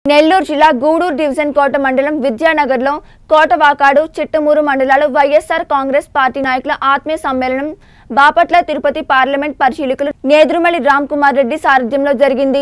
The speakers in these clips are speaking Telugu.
నెల్లూరు జిల్లా గూడూరు డివిజన్ కోట మండలం విద్యానగర్లో కోటవాకాడు చిట్టమూరు మండలాలు వైఎస్ఆర్ కాంగ్రెస్ పార్టీ నాయకుల ఆత్మీయ సమ్మేళనం బాపట్ల తిరుపతి పార్లమెంట్ పరిశీలకులు నేదురుమల్లి రామ్ కుమార్ రెడ్డి సారథ్యంలో జరిగింది.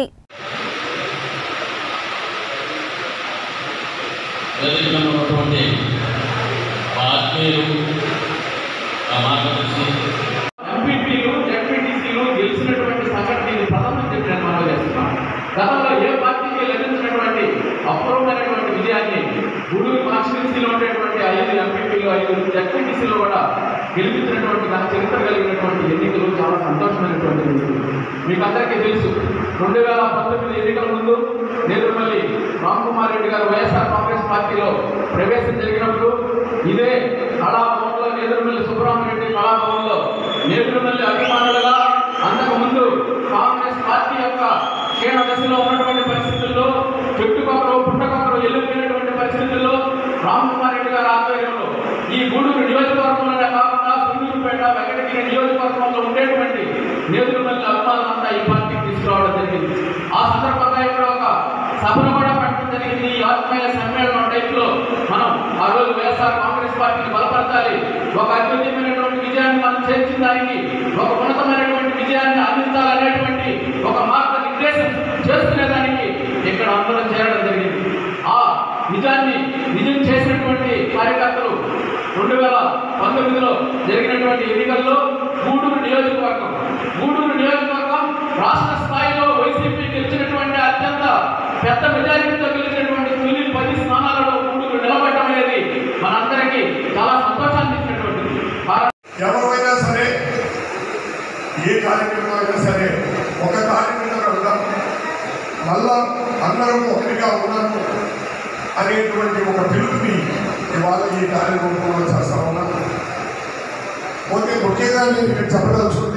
గతంలో ఏ పార్టీకి లభించినటువంటి అపూర్వమైనటువంటి విజయాన్ని గూడూరు కాన్స్టిట్యున్సీలో ఉండేటువంటి 5 ఎంపీపీలు 5 జెడ్పీటీసీలో కూడా గెలిపించినటువంటి చరిత్ర కలిగినటువంటి ఎన్నికలు చాలా సంతోషమైనటువంటి మీకు అందరికీ తెలుసు. 2019 ఎన్నికల ముందు నేదురుమల్లి రామ్ కుమార్ రెడ్డి గారు వైఎస్ఆర్ కాంగ్రెస్ పార్టీలో ప్రవేశం జరిగినప్పుడు ఇదే కళాభవన్లో నేదురుమల్లి సుబ్రహ్మణ్యరెడ్డి కళాభవన్లో నేదురుమల్లి అభిమానులుగా అంతకుముందు కాంగ్రెస్ పార్టీ యొక్క క్షీణ దశలో ఉన్నటువంటి పరిస్థితుల్లో చెట్టుకొకరు పుట్టకొకరు వెళ్ళిపోయినటువంటి పరిస్థితుల్లో రామ్ కుమార్ రెడ్డి గారి ఆధ్వర్యంలో ఈ గూడూరు నియోజకవర్గంలోనే కాకుండా సూళ్ళూరుపేట వెంకటగిరి నియోజకవర్గంలో ఉండేటువంటి నేదురుమల్లి అభిమానులంతా ఈ పార్టీకి తీసుకురావడం జరిగింది. ఆ సందర్భంగా ఇక్కడ ఒక సభను కూడా పెట్టడం జరిగింది. ఈ ఆత్మీయ సమ్మేళనం టైప్లో మనం ఆ రోజు వైఎస్ఆర్ కాంగ్రెస్ పార్టీని బలపరచాలి, ఒక అద్భుతమైనటువంటి విజయాన్ని మనం చేర్చిన దానికి ఒక ఉన్నతమైనటువంటి విజయాన్ని అందించాలనేటువంటి ఒక మార్గనిర్దేశం చేసుకునేదానికి ఇక్కడ అందరం చేరడం జరిగింది. ఆ నిజాన్ని నిజం చేసినటువంటి కార్యకర్తలు 2019లో జరిగినటువంటి ఎన్నికల్లో గూడూరు నియోజకవర్గం రాష్ట్ర స్థాయిలో వైసీపీ గెలిచినటువంటి అత్యంత పెద్ద మెజారిటీతో గెలిచినటువంటి తొలి 10 స్థానాలలో గూడూరు నిలబడటం అనేది మనందరికీ చాలా సంతోషాన్ని ఇచ్చినటువంటిది. ఎవరైనా సరే ఏ కార్యక్రమం అయినా సరే ఒక కార్యక్రమం వెళ్దాం, మళ్ళా అందరం ఒకటిగా ఉన్నాము అనేటువంటి ఒక పిలుపుని ఇవాళ ఈ కార్యక్రమంలో చేస్తా ఉన్నాం. పోతే ముఖ్యంగా నేను ఇక్కడ చెప్పదలుచుకుంది,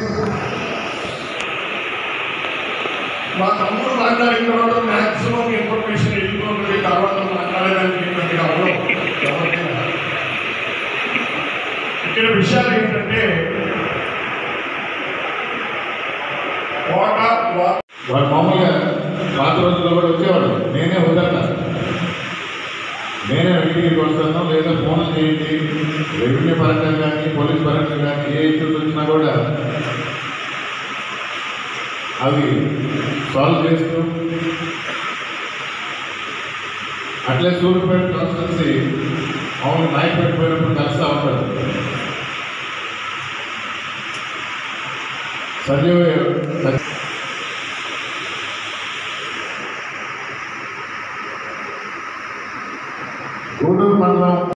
మా తమ్ముడు మాట్లాడిన తర్వాత మ్యాక్సిమం ఇన్ఫర్మేషన్ ఎదుర్కొంటుంది, తర్వాత మాట్లాడడానికి ఇక్కడ విషయాలు ఏంటంటే వాడు మామూలుగా పాత రోజుల్లో కూడా వచ్చేవాడు. నేనే వదలతా, నేనే ఇంటికి వస్తాను, లేదా ఫోన్ చేయండి, రెవెన్యూ పరంగా కానీ పోలీస్ పరంగా కానీ ఏ ఇష్యూస్ వచ్చినా కూడా అవి సాల్వ్ చేస్తూ అట్లే సూర్యపేట కాన్స్టిట్యున్సీ అవును నాయకుపేట పోయినప్పుడు కలుస్తూ ఉంటారు. గూడూరు మండలం